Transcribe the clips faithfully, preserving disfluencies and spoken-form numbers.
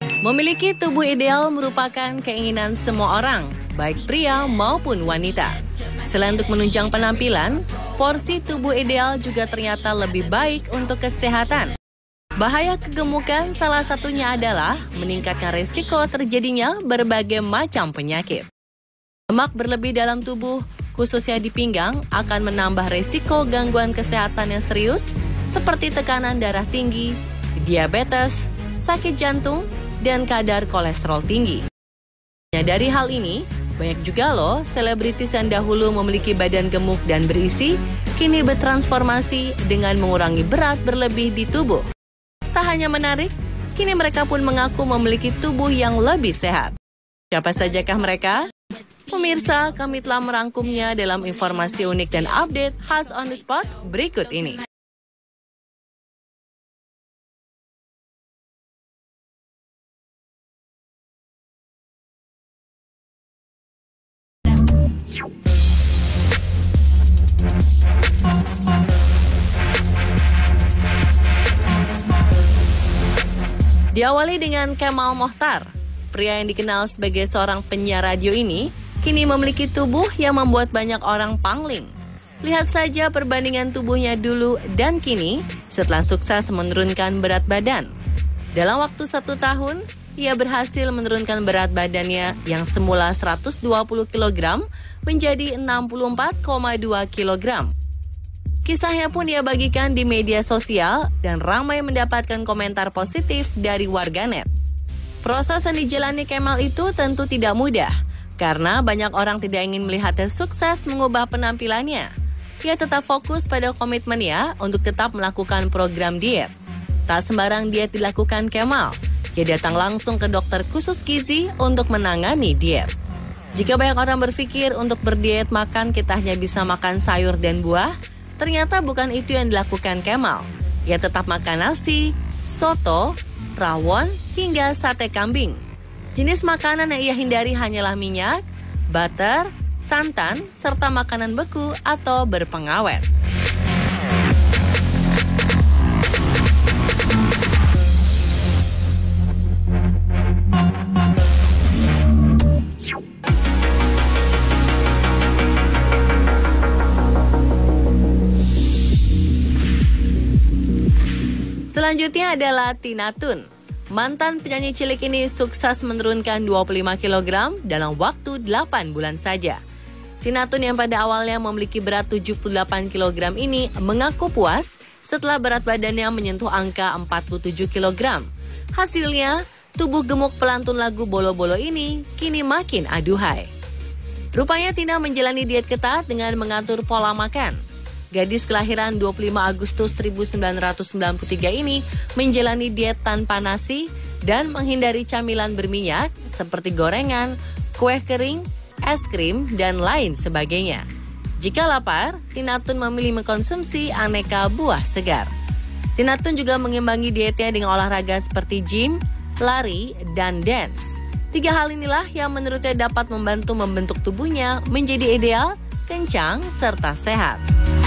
Memiliki tubuh ideal merupakan keinginan semua orang, baik pria maupun wanita. Selain untuk menunjang penampilan, porsi tubuh ideal juga ternyata lebih baik untuk kesehatan. Bahaya kegemukan salah satunya adalah meningkatkan risiko terjadinya berbagai macam penyakit. Lemak berlebih dalam tubuh, khususnya di pinggang, akan menambah risiko gangguan kesehatan yang serius seperti tekanan darah tinggi, diabetes, sakit jantung, dan kadar kolesterol tinggi. Dari hal ini, banyak juga loh selebritis yang dahulu memiliki badan gemuk dan berisi, kini bertransformasi dengan mengurangi berat berlebih di tubuh. Tak hanya menarik, kini mereka pun mengaku memiliki tubuh yang lebih sehat. Siapa sajakah mereka? Pemirsa, kami telah merangkumnya dalam informasi unik dan update khas on the spot berikut ini. Diawali dengan Kemal Mokhtar, pria yang dikenal sebagai seorang penyiar radio ini, kini memiliki tubuh yang membuat banyak orang pangling. Lihat saja perbandingan tubuhnya dulu dan kini setelah sukses menurunkan berat badan. Dalam waktu satu tahun, ia berhasil menurunkan berat badannya yang semula seratus dua puluh kilogram menjadi enam puluh empat koma dua kilogram. Kisahnya pun ia bagikan di media sosial dan ramai mendapatkan komentar positif dari warganet. Proses yang dijalani Kemal itu tentu tidak mudah, karena banyak orang tidak ingin melihatnya sukses mengubah penampilannya. Ia tetap fokus pada komitmennya untuk tetap melakukan program diet. Tak sembarang diet dilakukan Kemal. Ia datang langsung ke dokter khusus gizi untuk menangani diet. Jika banyak orang berpikir untuk berdiet makan kita hanya bisa makan sayur dan buah, ternyata bukan itu yang dilakukan Kemal. Ia tetap makan nasi, soto, rawon, hingga sate kambing. Jenis makanan yang ia hindari hanyalah minyak, butter, santan, serta makanan beku atau berpengawet. Selanjutnya adalah Tina Toon. Mantan penyanyi cilik ini sukses menurunkan dua puluh lima kilogram dalam waktu delapan bulan saja. Tina Toon yang pada awalnya memiliki berat tujuh puluh delapan kilogram ini mengaku puas setelah berat badannya menyentuh angka empat puluh tujuh kilogram. Hasilnya, tubuh gemuk pelantun lagu Bolo-Bolo ini kini makin aduhai. Rupanya Tina menjalani diet ketat dengan mengatur pola makan. Gadis kelahiran dua puluh lima Agustus seribu sembilan ratus sembilan puluh tiga ini menjalani diet tanpa nasi dan menghindari camilan berminyak seperti gorengan, kue kering, es krim, dan lain sebagainya. Jika lapar, Tina Toon memilih mengkonsumsi aneka buah segar. Tina Toon juga mengimbangi dietnya dengan olahraga seperti gym, lari, dan dance. Tiga hal inilah yang menurutnya dapat membantu membentuk tubuhnya menjadi ideal, kencang, serta sehat.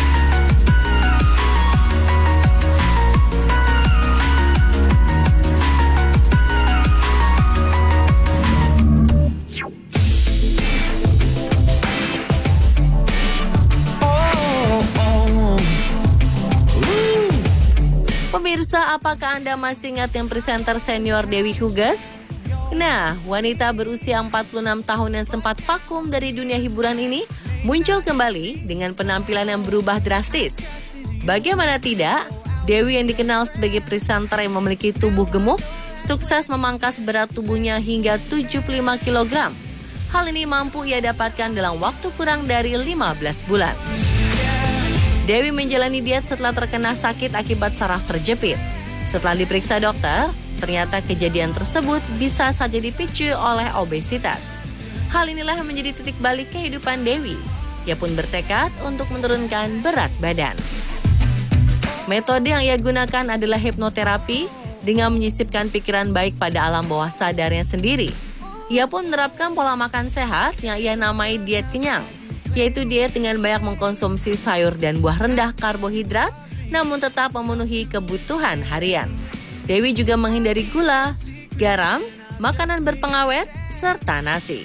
Pemirsa, apakah Anda masih ingat yang presenter senior Dewi Huges? Nah, wanita berusia empat puluh enam tahun yang sempat vakum dari dunia hiburan ini muncul kembali dengan penampilan yang berubah drastis. Bagaimana tidak, Dewi yang dikenal sebagai presenter yang memiliki tubuh gemuk, sukses memangkas berat tubuhnya hingga tujuh puluh lima kilogram. Hal ini mampu ia dapatkan dalam waktu kurang dari lima belas bulan. Dewi menjalani diet setelah terkena sakit akibat saraf terjepit. Setelah diperiksa dokter, ternyata kejadian tersebut bisa saja dipicu oleh obesitas. Hal inilah yang menjadi titik balik kehidupan Dewi. Ia pun bertekad untuk menurunkan berat badan. Metode yang ia gunakan adalah hipnoterapi dengan menyisipkan pikiran baik pada alam bawah sadarnya sendiri. Ia pun menerapkan pola makan sehat yang ia namai diet kenyang, yaitu diet dengan banyak mengkonsumsi sayur dan buah rendah karbohidrat, namun tetap memenuhi kebutuhan harian. Dewi juga menghindari gula, garam, makanan berpengawet, serta nasi.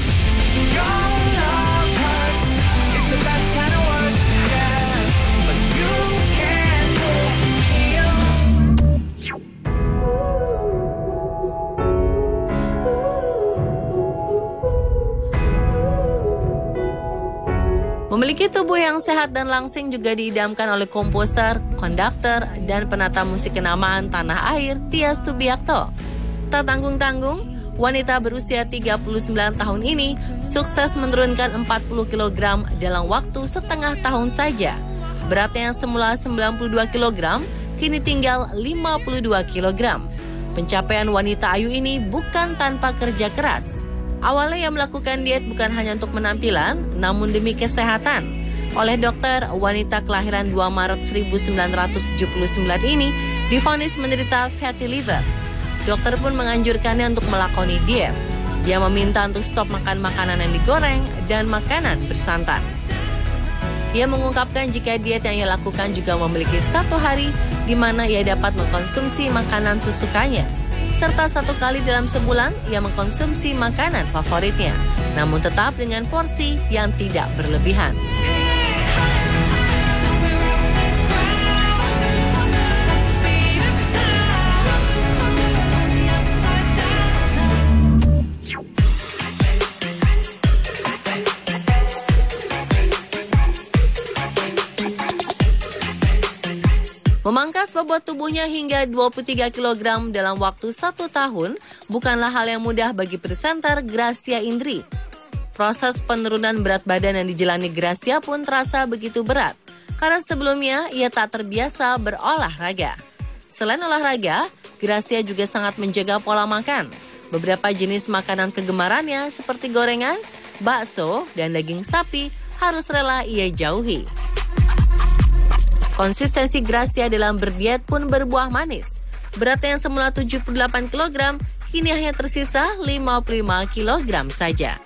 Memiliki tubuh yang sehat dan langsing juga diidamkan oleh komposer, konduktor, dan penata musik kenamaan tanah air Tia Subiakto. Tak tanggung-tanggung, wanita berusia tiga puluh sembilan tahun ini sukses menurunkan empat puluh kilogram dalam waktu setengah tahun saja. Beratnya yang semula sembilan puluh dua kilogram, kini tinggal lima puluh dua kilogram. Pencapaian wanita ayu ini bukan tanpa kerja keras. Awalnya ia melakukan diet bukan hanya untuk penampilan, namun demi kesehatan. Oleh dokter, wanita kelahiran dua Maret seribu sembilan ratus tujuh puluh sembilan ini divonis menderita fatty liver. Dokter pun menganjurkannya untuk melakoni diet. Dia meminta untuk stop makan makanan yang digoreng dan makanan bersantan. Ia mengungkapkan jika diet yang ia lakukan juga memiliki satu hari di mana ia dapat mengkonsumsi makanan sesukanya. Serta satu kali dalam sebulan ia mengkonsumsi makanan favoritnya, namun tetap dengan porsi yang tidak berlebihan. Memangkas bobot tubuhnya hingga dua puluh tiga kilogram dalam waktu satu tahun bukanlah hal yang mudah bagi presenter Gracia Indri. Proses penurunan berat badan yang dijalani Gracia pun terasa begitu berat, karena sebelumnya ia tak terbiasa berolahraga. Selain olahraga, Gracia juga sangat menjaga pola makan. Beberapa jenis makanan kegemarannya seperti gorengan, bakso, dan daging sapi harus rela ia jauhi. Konsistensi Gracia dalam berdiet pun berbuah manis. Beratnya yang semula tujuh puluh delapan kilogram, kini hanya tersisa lima puluh lima kilogram saja.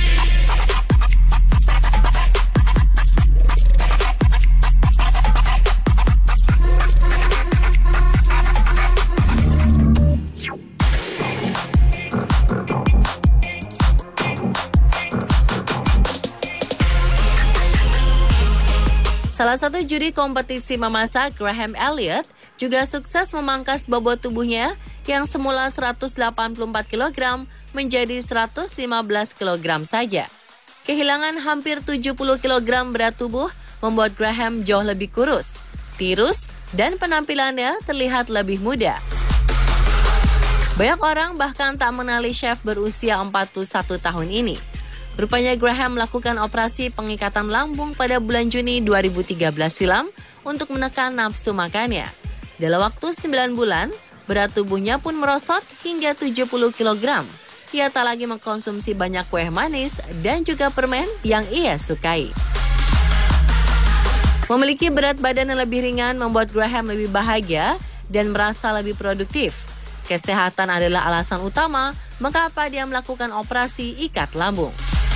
Salah satu juri kompetisi memasak, Graham Elliott, juga sukses memangkas bobot tubuhnya yang semula seratus delapan puluh empat kilogram menjadi seratus lima belas kilogram saja. Kehilangan hampir tujuh puluh kilogram berat tubuh membuat Graham jauh lebih kurus, tirus, dan penampilannya terlihat lebih muda. Banyak orang bahkan tak mengenali chef berusia empat puluh satu tahun ini. Rupanya Graham melakukan operasi pengikatan lambung pada bulan Juni dua ribu tiga belas silam untuk menekan nafsu makannya. Dalam waktu sembilan bulan, berat tubuhnya pun merosot hingga tujuh puluh kilogram. Ia tak lagi mengkonsumsi banyak kue manis dan juga permen yang ia sukai. Memiliki berat badan yang lebih ringan membuat Graham lebih bahagia dan merasa lebih produktif. Kesehatan adalah alasan utama mengapa dia melakukan operasi ikat lambung.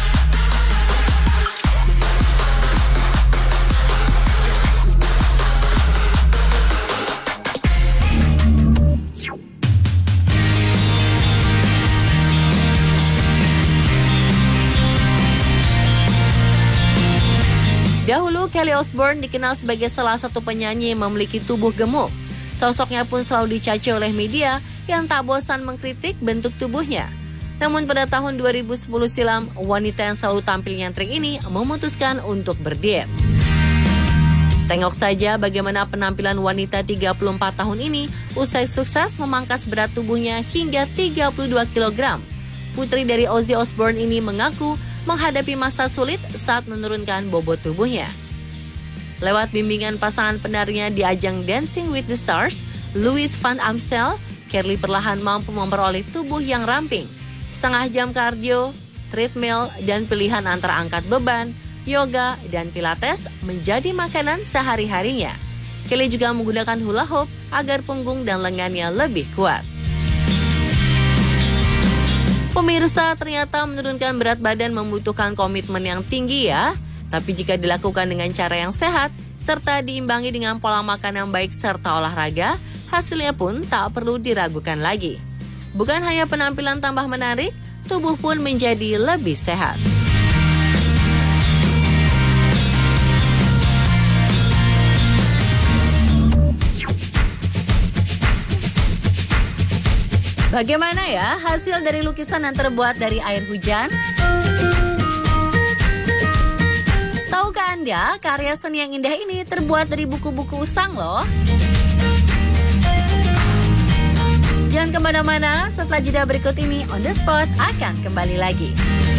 Dahulu, Kelly Osbourne dikenal sebagai salah satu penyanyi yang memiliki tubuh gemuk. Sosoknya pun selalu dicaci oleh media yang tak bosan mengkritik bentuk tubuhnya. Namun pada tahun dua ribu sepuluh silam, wanita yang selalu tampil nyentrik ini memutuskan untuk berdiet. Tengok saja bagaimana penampilan wanita tiga puluh empat tahun ini usai sukses memangkas berat tubuhnya hingga tiga puluh dua kilogram. Putri dari Ozzy Osbourne ini mengaku menghadapi masa sulit saat menurunkan bobot tubuhnya. Lewat bimbingan pasangan penarinya di ajang Dancing with the Stars, Louis Van Amstel, Kelly perlahan mampu memperoleh tubuh yang ramping. Setengah jam kardio, treadmill, dan pilihan antara angkat beban, yoga, dan pilates menjadi makanan sehari-harinya. Kelly juga menggunakan hula hoop agar punggung dan lengannya lebih kuat. Pemirsa, ternyata menurunkan berat badan membutuhkan komitmen yang tinggi ya. Tapi jika dilakukan dengan cara yang sehat, serta diimbangi dengan pola makan yang baik serta olahraga, hasilnya pun tak perlu diragukan lagi. Bukan hanya penampilan tambah menarik, tubuh pun menjadi lebih sehat. Bagaimana ya hasil dari lukisan yang terbuat dari air hujan? Tahukah Anda, karya seni yang indah ini terbuat dari buku-buku usang loh. Jangan kemana-mana, setelah jeda berikut ini On The Spot akan kembali lagi.